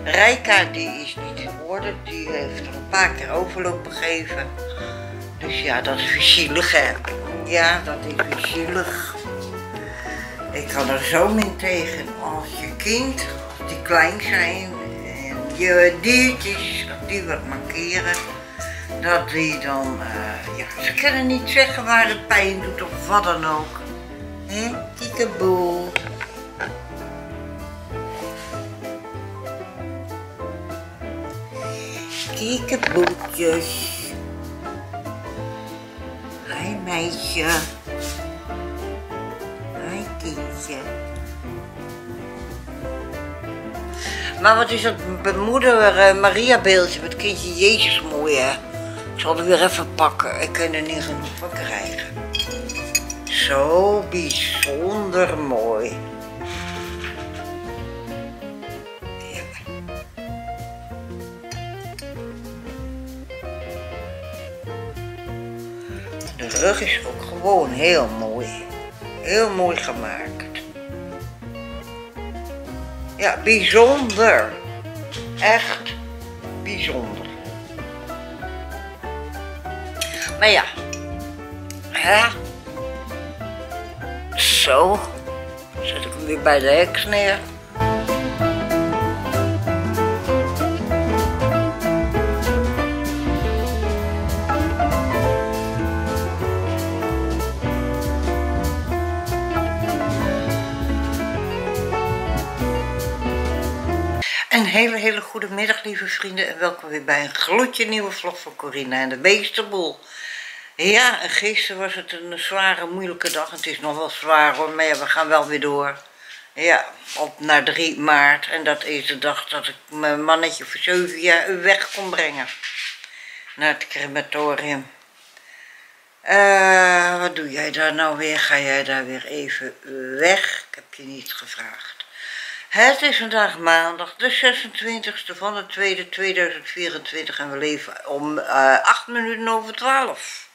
Rijka die is niet in orde, die heeft er een paar keer overloop gegeven. Dus ja, dat is weer zielig hè. Ja, dat is weer zielig. Ik kan er zo min tegen als je kind, als die klein zijn en je diertjes, als die wat markeren, dat die dan, ja, ze kunnen niet zeggen waar het pijn doet of wat dan ook. Hé, kiekeboe. Kiekeboetjes. Hi meisje. Hi kindje. Maar wat is dat moeder Maria beeldje met kindje Jezus mooi hè. Ik zal er weer even pakken. Ik kan er niet genoeg van krijgen. Zo bijzonder mooi. Ja. De rug is ook gewoon heel mooi. Heel mooi gemaakt. Ja, bijzonder. Echt bijzonder. Maar ja. Hè? Zo. Zet ik hem weer bij de heks neer. Een hele goede middag lieve vrienden en welkom weer bij een gloedje nieuwe vlog van Corina en de Beestenboel. Ja, en gisteren was het een zware moeilijke dag. Het is nog wel zwaar hoor, maar ja, we gaan wel weer door. Ja, op naar 3 maart en dat is de dag dat ik mijn mannetje voor 7 jaar weg kon brengen. Naar het crematorium. Wat doe jij daar nou weer? Ga jij daar weer even weg? Ik heb je niet gevraagd. Het is vandaag maandag, de 26e van de 2e 2024 en we leven om 8 minuten over 12.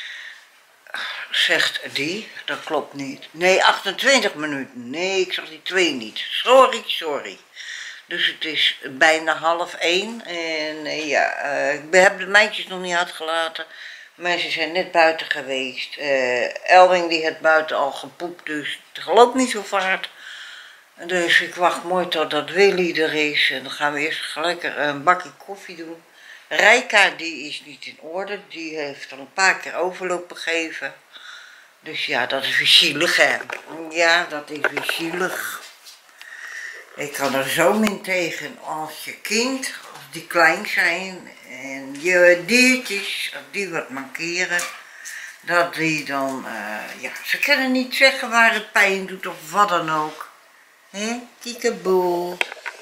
Zegt die, dat klopt niet. Nee, 28 minuten. Nee, ik zag die 2 niet. Sorry. Dus het is bijna 12:30 en ja, ik heb de meisjes nog niet uitgelaten. Maar ze zijn net buiten geweest. Elwing die heeft buiten al gepoept, dus het loopt niet zo vaart. Dus ik wacht mooi totdat Willy er is en dan gaan we eerst lekker een bakje koffie doen. Rijka die is niet in orde, die heeft al een paar keer overloop gegeven. Dus ja, dat is weer zielig hè. Ja, dat is weer zielig. Ik kan er zo min tegen als je kind, als die klein zijn en je diertjes, als die wat markeren. Dat die dan, ja, ze kunnen niet zeggen waar het pijn doet of wat dan ook. Hé, kiekeboe.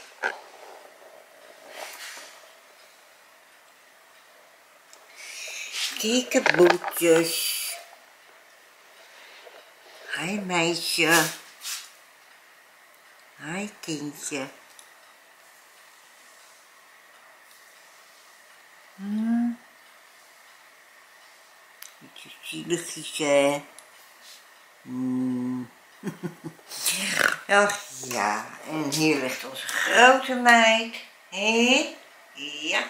Kiekeboetjes. Hi meisje. Hi kindje. Beetje zieligjes hè. Ach ja, en hier ligt onze grote meid. Hé? Ja.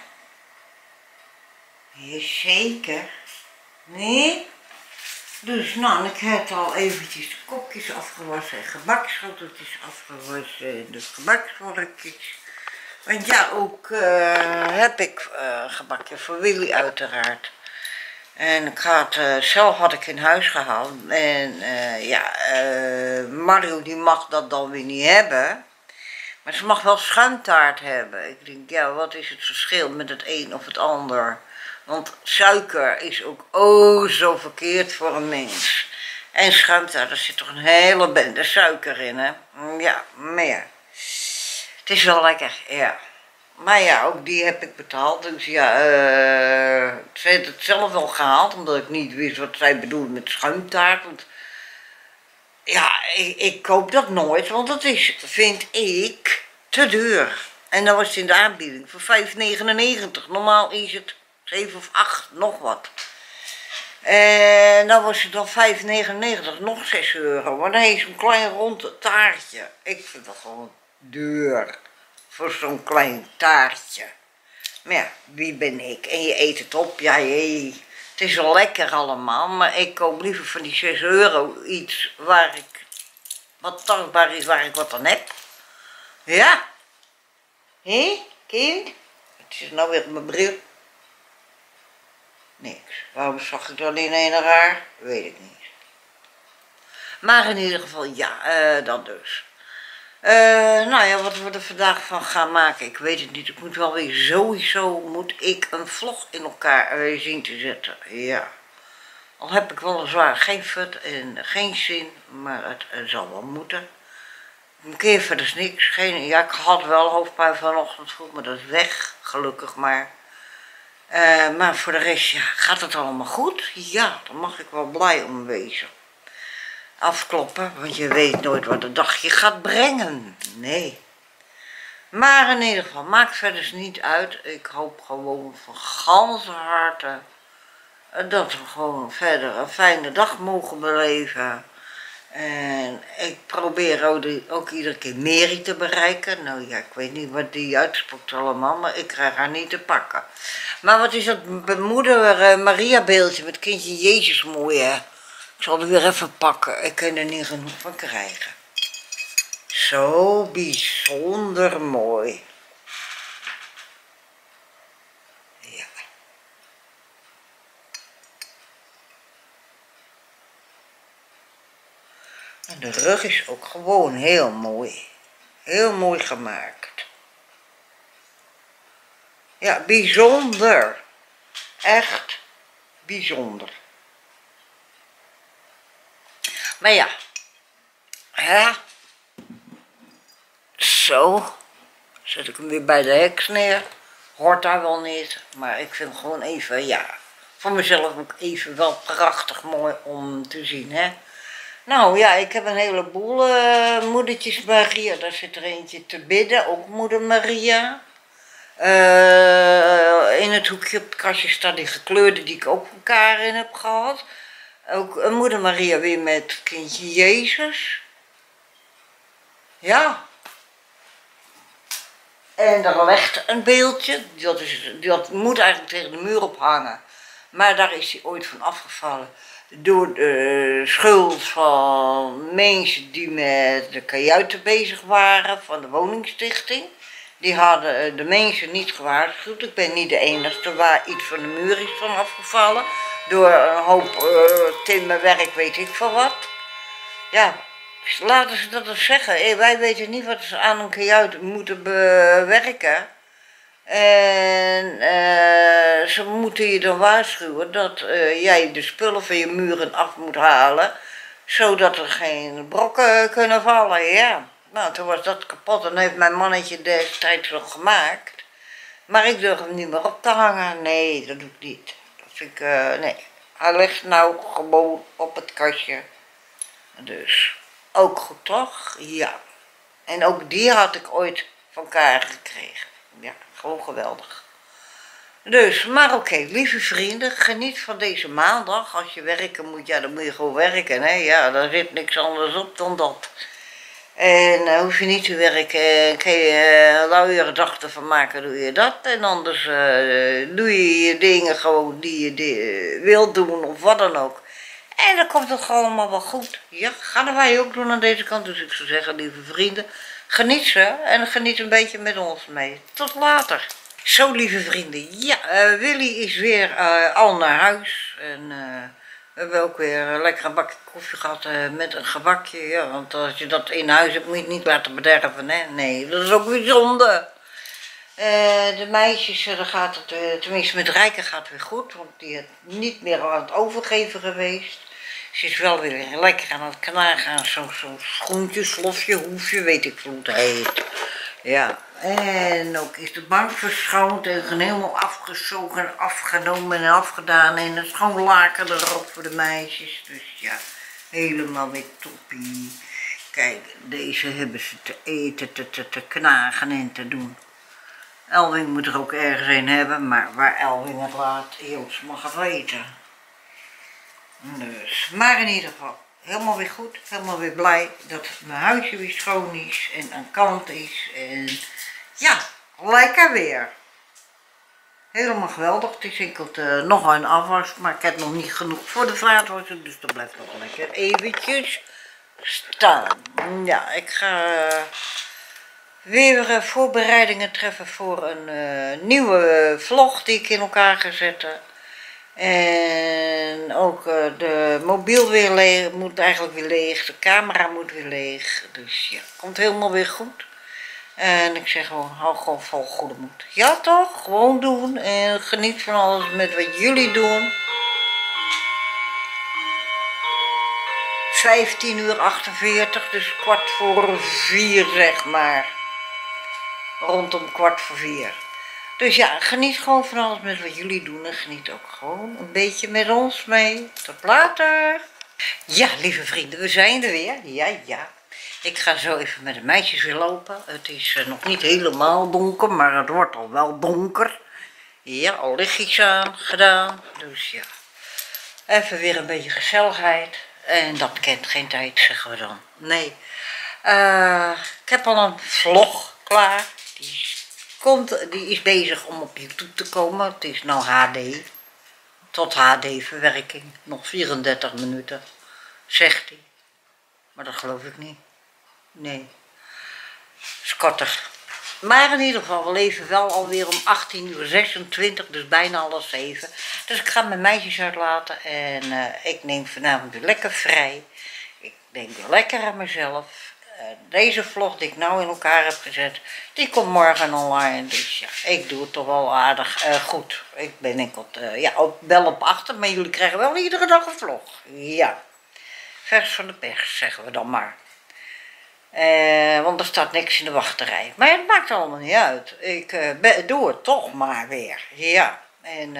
Jazeker. Nee? Dus nou, ik heb al eventjes de kopjes afgewassen en gebaksschoteltjes afgewassen. De gebaksvorkjes. Want ja, ook heb ik gebakje voor Willy uiteraard. En ik had, zelf had ik in huis gehaald en ja, Mario die mag dat dan weer niet hebben. Maar ze mag wel schuimtaart hebben. Ik denk, ja, wat is het verschil met het een of het ander? Want suiker is ook zo verkeerd voor een mens. En schuimtaart, er zit toch een hele bende suiker in, hè? Ja, meer. Het is wel lekker, ja. Maar ja, ook die heb ik betaald. Dus ja, ze heeft het zelf wel gehaald, omdat ik niet wist wat zij bedoelde met schuimtaart. Want ja, ik koop dat nooit, want dat is, vind ik, te duur. En dan was het in de aanbieding voor €5,99. Normaal is het 7 of 8, nog wat. En dan was het dan €5,99, nog €6. Maar dan is een klein rond taartje. Ik vind dat gewoon duur. voor zo'n klein taartje. Maar ja, wie ben ik? En je eet het op, ja, het is wel lekker allemaal, maar ik koop liever van die 6 euro iets waar ik, wat tastbaar is, waar ik wat aan heb. Ja. Hé, kind? Het is nou weer mijn bril. Niks. Waarom zag ik dan in een raar? Weet ik niet. Maar in ieder geval, ja, dat dus. Nou ja, wat we er vandaag van gaan maken, ik weet het niet. Ik moet wel weer, sowieso moet ik een vlog in elkaar zien te zetten. Ja. Al heb ik weliswaar geen fut en geen zin, maar het zal wel moeten. Een keer verder is niks. Ja, ik had wel hoofdpijn vanochtend vroeg, maar dat is weg, gelukkig maar. Maar voor de rest, ja, gaat het allemaal goed? Ja, daar mag ik wel blij om wezen. Afkloppen, want je weet nooit wat de dag je gaat brengen. Nee. Maar in ieder geval, maakt verder niet uit. Ik hoop gewoon van ganse harte dat we gewoon verder een fijne dag mogen beleven. En ik probeer ook iedere keer Mary te bereiken. Nou ja, ik weet niet wat die uitspookt allemaal, maar ik krijg haar niet te pakken. Maar wat is dat moeder Maria beeldje met kindje Jezus mooi, hè? Ik zal het weer even pakken, ik kan er niet genoeg van krijgen. Zo bijzonder mooi. Ja. En de rug is ook gewoon heel mooi. Heel mooi gemaakt. Ja, bijzonder. Echt bijzonder. Maar ja. Ja. Zo. Zet ik hem weer bij de heks neer. Hoort daar wel niet. Maar ik vind gewoon even, ja. Voor mezelf ook even wel prachtig mooi om te zien, hè. Nou ja, ik heb een heleboel moedertjes Maria. Daar zit er eentje te bidden, ook moeder Maria. In het hoekje op het kastje staat die gekleurde die ik ook elkaar in heb gehad. Ook een moeder Maria weer met kindje Jezus. Ja. En daar ligt een beeldje, dat moet eigenlijk tegen de muur ophangen. Maar daar is hij ooit van afgevallen. Door de schuld van mensen die met de kajuiten bezig waren van de woningstichting. Die hadden de mensen niet gewaarschuwd. Ik ben niet de enige waar iets van de muur is van afgevallen. Door een hoop timmerwerk, weet ik veel wat. Ja, laten ze dat eens zeggen. Wij weten niet wat ze aan een kajuit moeten bewerken. En ze moeten je dan waarschuwen dat jij de spullen van je muren af moet halen. Zodat er geen brokken kunnen vallen, ja. Nou, toen was dat kapot en heeft mijn mannetje destijds nog gemaakt. Maar ik durf hem niet meer op te hangen. Nee, dat doe ik niet. Dat vind ik, nee. Hij ligt nou gewoon op het kastje. Dus, ook goed toch? Ja. En ook die had ik ooit van elkaar gekregen. Ja, gewoon geweldig. Dus, maar oké, lieve vrienden, geniet van deze maandag. Als je werken moet, ja, dan moet je gewoon werken, hè. Ja, daar zit niks anders op dan dat. En hoef je niet te werken, kan je luiere dag ervan maken, doe je dat. En anders doe je je dingen gewoon die je wilt doen of wat dan ook. En dan komt het gewoon allemaal wel goed. Ja, gaan wij ook doen aan deze kant. Dus ik zou zeggen, lieve vrienden, geniet ze en geniet een beetje met ons mee. Tot later. Zo, lieve vrienden, ja, Willy is weer al naar huis. En we hebben ook weer een lekkere bakje koffie gehad met een gebakje. Ja, want als je dat in huis hebt, moet je het niet laten bederven, hè. Nee, dat is ook weer zonde. De meisjes, daar gaat het, tenminste met Rijke gaat het weer goed, want die is niet meer aan het overgeven geweest. Ze is wel weer lekker aan het knagen aan zo'n schoentje, slofje, hoefje, weet ik hoe het heet. Ja, en ook is de bank verschoond en helemaal afgezogen, afgenomen en afgedaan en een schoon laken erop voor de meisjes. Dus ja, helemaal weer toppie. Kijk, deze hebben ze te eten, te knagen en te doen. Elwing moet er ook ergens een hebben, maar waar Elwing het laat, Jos mag het weten. Dus, maar in ieder geval, helemaal weer goed, helemaal weer blij dat mijn huisje weer schoon is en aan kant is. En Ja, lekker weer. Helemaal geweldig. Het is enkel nog een afwas, maar ik heb nog niet genoeg voor de vaatwasser, dus dat blijft nog lekker eventjes staan. Ja, ik ga weer voorbereidingen treffen voor een nieuwe vlog die ik in elkaar ga zetten. En ook de mobiel weer leeg, moet eigenlijk weer leeg, de camera moet weer leeg. Dus ja, komt helemaal weer goed. En ik zeg gewoon, hou gewoon vol goede moed. Ja toch? Gewoon doen en geniet van alles met wat jullie doen. 15:48, dus 3:15 zeg maar. Rondom 3:15. Dus ja, geniet gewoon van alles met wat jullie doen en geniet ook gewoon een beetje met ons mee. Tot later. Ja, lieve vrienden, we zijn er weer. Ja. Ik ga zo even met de meisjes weer lopen. Het is nog niet helemaal donker, maar het wordt al wel donker. Ja, al lichtjes aan gedaan. Dus ja, even weer een beetje gezelligheid. En dat kent geen tijd, zeggen we dan. Nee. Ik heb al een vlog klaar. Die is bezig om op YouTube te komen. Het is nou HD. Tot HD-verwerking. Nog 34 minuten, zegt hij. Maar dat geloof ik niet. Nee. Is korter. Maar in ieder geval, we leven wel alweer om 18:26, dus bijna 6:30. Dus ik ga mijn meisjes uitlaten en ik neem vanavond weer lekker vrij. Ik denk weer lekker aan mezelf. Deze vlog die ik nou in elkaar heb gezet, die komt morgen online. Dus ja, ik doe het toch wel aardig goed. Ik ben enkel wel op achter, maar jullie krijgen wel iedere dag een vlog. Ja, vers van de pers, zeggen we dan maar. Want er staat niks in de wachterij. Maar het maakt allemaal niet uit. Ik doe het toch maar weer. Ja, en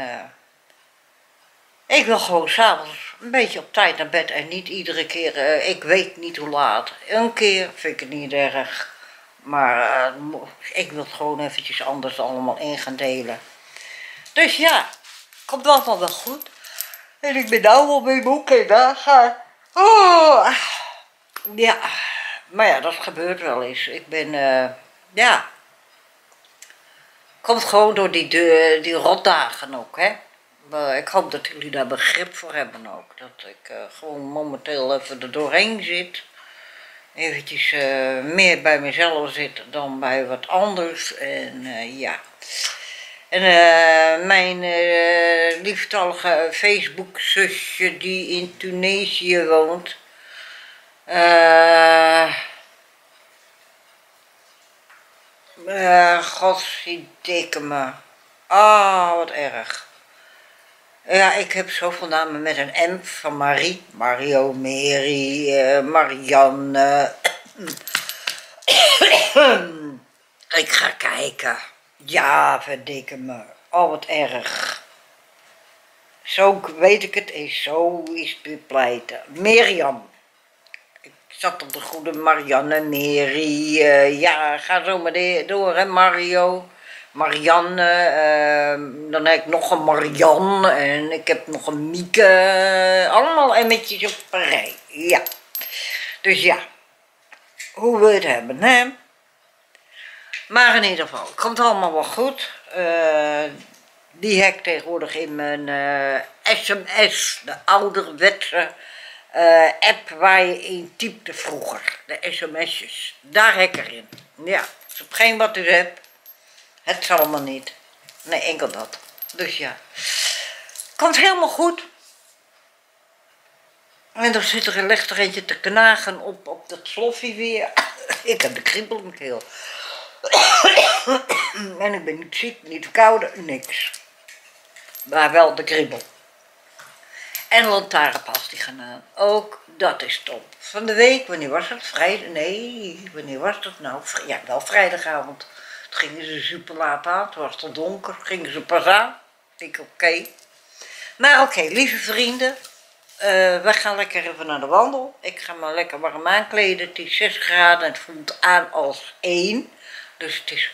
ik wil gewoon s'avonds een beetje op tijd naar bed en niet iedere keer, ik weet niet hoe laat. Een keer vind ik het niet erg, maar ik wil het gewoon eventjes anders allemaal in gaan delen. Dus ja, komt allemaal wel goed. En ik ben nou al mee moe, en daar gaan. Oh, ja, maar ja, dat gebeurt wel eens. Ik ben, ja, komt gewoon door die rotdagen ook, hè. Ik hoop dat jullie daar begrip voor hebben ook. Dat ik gewoon momenteel even er doorheen zit. Eventjes meer bij mezelf zit dan bij wat anders. En ja. En mijn lieftallige Facebook zusje die in Tunesië woont. Godzijdikke me. Ah, wat erg. Ja, ik heb zoveel namen met een M van Marie. Mario, Mary, Marianne. Ik ga kijken. Ja, verdikke me. Oh, wat erg. Zo weet ik het is. Zo is het pleiten. Mirjam. Ik zat op de goede Marianne, Mary. Ja, ga zo maar door, hè, Mario. Marianne, dan heb ik nog een Marianne en ik heb nog een Mieke, allemaal emmetjes op een rij, ja. Dus ja, hoe wil je het hebben, hè? Maar in ieder geval, het komt allemaal wel goed. Die heb ik tegenwoordig in mijn sms, de ouderwetse app waar je in typte vroeger, de sms'jes. Daar heb ik erin, ja. Als op geen wat u hebt. Het zal allemaal niet. Nee, enkel dat. Dus ja. Komt helemaal goed. En dan ligt er eentje te knagen op dat sloffie weer. Ik heb de kriebel in mijn keel. En ik ben niet ziek, niet verkouden, niks. Maar wel de kriebel. En lantaarnpas die gaan aan. Ook dat is top. Van de week, wanneer was het? Vrijdag? Nee, wanneer was dat nou? Ja, wel vrijdagavond. Toen gingen ze super laat aan, het was al donker, gingen ze pas aan. Ik denk oké. Maar oké, lieve vrienden, we gaan lekker even naar de wandel. Ik ga me lekker warm aankleden, het is 6 graden en het voelt aan als 1. Dus het is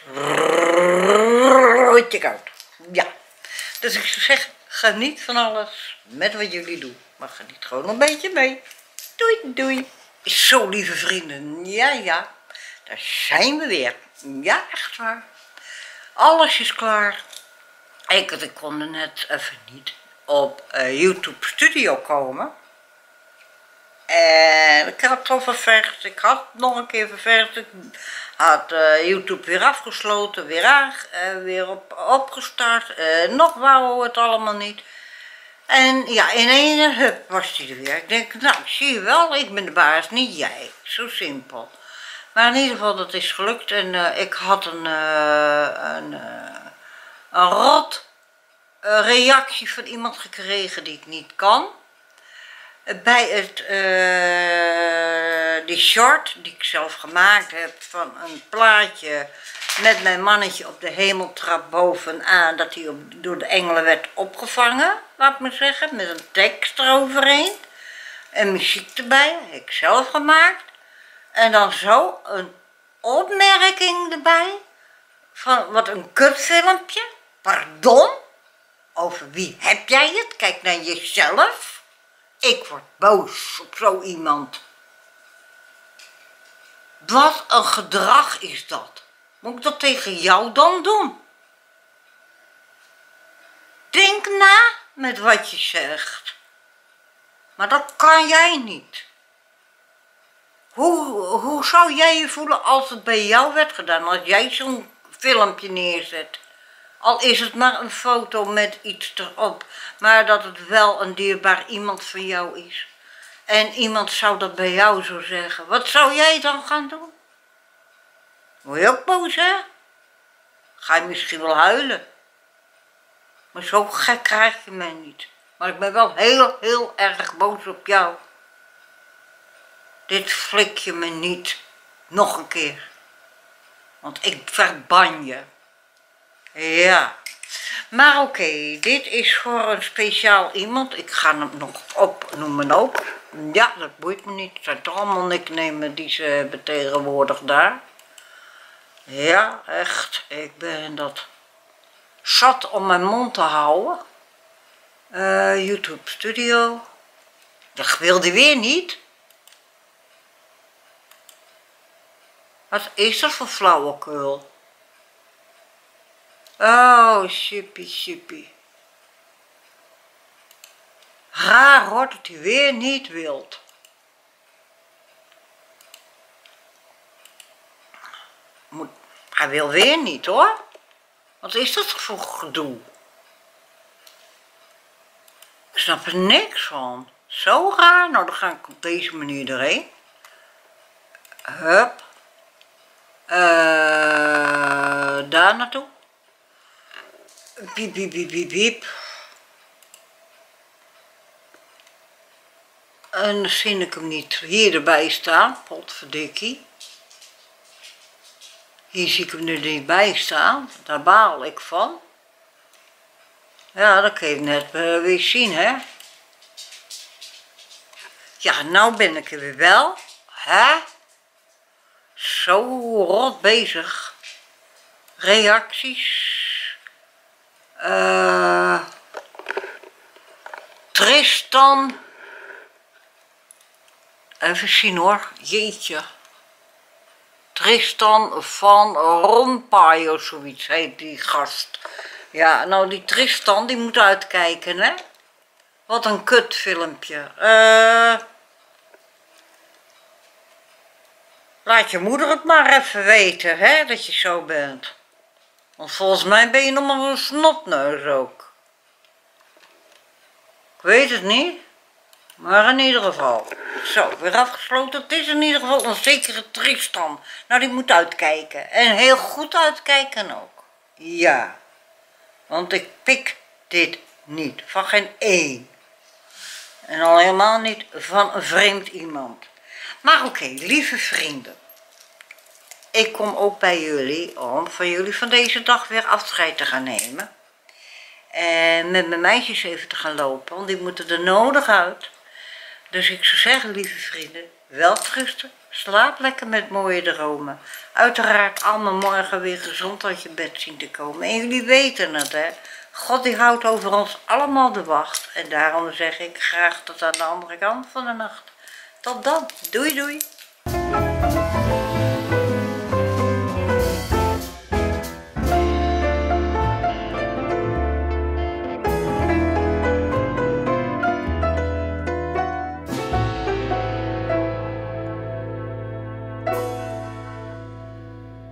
rotje koud. Ja, dus ik zou zeggen, geniet van alles met wat jullie doen. Maar geniet gewoon een beetje mee. Doei, doei. Zo lieve vrienden, ja, daar zijn we weer. Ja, echt waar. Alles is klaar. Ik kon net even niet op YouTube Studio komen. En ik had het al ververst. Ik had het nog een keer ververst. Ik had YouTube weer afgesloten, weer opgestart. Nog wou het allemaal niet. En ja, in één hup was hij er weer. Ik denk, nou, zie je wel, ik ben de baas, niet jij. Zo simpel. Maar in ieder geval, dat is gelukt. En ik had een rot reactie van iemand gekregen die ik niet kan. Bij die short die ik zelf gemaakt heb van een plaatje met mijn mannetje op de hemeltrap bovenaan, dat hij door de engelen werd opgevangen, laat me zeggen, met een tekst eroverheen en muziek erbij, heb ik zelf gemaakt. En dan zo een opmerking erbij van wat een kutfilmpje, pardon, over wie heb jij het, kijk naar jezelf. Ik word boos op zo iemand. Wat een gedrag is dat. Moet ik dat tegen jou dan doen? Denk na met wat je zegt. Maar dat kan jij niet. Hoe zou jij je voelen als het bij jou werd gedaan? Als jij zo'n filmpje neerzet. Al is het maar een foto met iets erop. Maar dat het wel een dierbaar iemand van jou is. En iemand zou dat bij jou zo zeggen. Wat zou jij dan gaan doen? Word je ook boos, hè? Ga je misschien wel huilen. Maar zo gek krijg je mij niet. Maar ik ben wel heel erg boos op jou. Dit flik je me niet. Nog een keer. Want ik verban je. Ja. Maar oké, dit is voor een speciaal iemand. Ik ga hem nog opnoemen ook. Ja, dat boeit me niet. Het zijn toch allemaal nicknamen die ze hebben tegenwoordig daar. Ja, echt. Ik ben dat zat om mijn mond te houden. YouTube Studio. Dat wilde weer niet. Wat is dat voor flauwekul? Oh, chippie. Raar hoor dat hij weer niet wilt. Hij wil weer niet hoor. Wat is dat voor gedoe? Ik snap er niks van. Zo raar. Nou, dan ga ik op deze manier erheen. Hup. Daar naartoe. Piep. En dan zie ik hem niet hier erbij staan. Potverdikkie. Hier zie ik hem er niet bij staan. Daar baal ik van. Ja, dat kun je net weer zien, hè. Ja, nou ben ik er weer wel. Hè? Zo rot bezig. Reacties. Tristan. Even zien hoor. Jeetje. Tristan van Rompuy of zoiets heet die gast. Ja, nou die Tristan die moet uitkijken, hè. Wat een kutfilmpje. Laat je moeder het maar even weten, hè, dat je zo bent. Want volgens mij ben je nog maar een snotneus ook. Ik weet het niet. Maar in ieder geval. Zo, weer afgesloten. Het is in ieder geval een zekere Tristan. Nou, die moet uitkijken. En heel goed uitkijken ook. Ja. Want ik pik dit niet. Van geen één. En al helemaal niet van een vreemd iemand. Maar oké, lieve vrienden. Ik kom ook bij jullie om van jullie van deze dag weer afscheid te gaan nemen. En met mijn meisjes even te gaan lopen, want die moeten er nodig uit. Dus ik zou zeggen, lieve vrienden, welterusten. Slaap lekker met mooie dromen. Uiteraard allemaal morgen weer gezond uit je bed zien te komen. En jullie weten het, hè. God die houdt over ons allemaal de wacht. En daarom zeg ik graag tot aan de andere kant van de nacht. Tot dan. Doei doei.